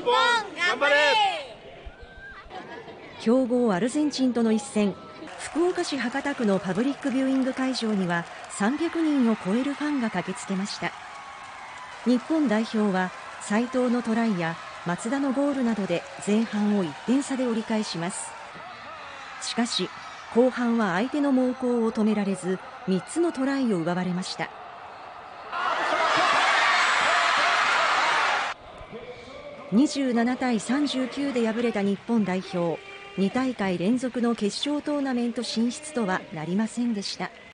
日本頑張れ。 強豪アルゼンチンとの一戦、福岡市博多区のパブリックビューイング会場には300人を超えるファンが駆けつけました。日本代表は斉藤のトライや松田のゴールなどで前半を1点差で折り返します。しかし後半は相手の猛攻を止められず3つのトライを奪われました。27対39で敗れた日本代表、2大会連続の決勝トーナメント進出とはなりませんでした。